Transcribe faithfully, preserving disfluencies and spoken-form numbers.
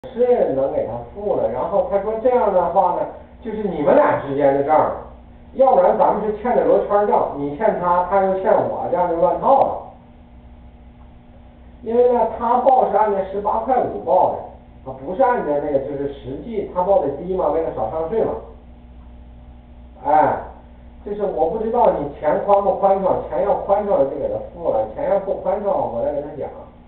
是能给他付了，然后他说这样的话呢，就是你们俩之间的账，要不然咱们是欠的罗圈账，你欠他，他又欠我，这样就乱套了。因为呢，他报是按照十八块五报的，啊，不是按照那个就是实际他报的低嘛，为了少上税嘛。哎，就是我不知道你钱宽不宽敞，钱要宽敞就给他付了，钱要不宽敞我再跟他讲。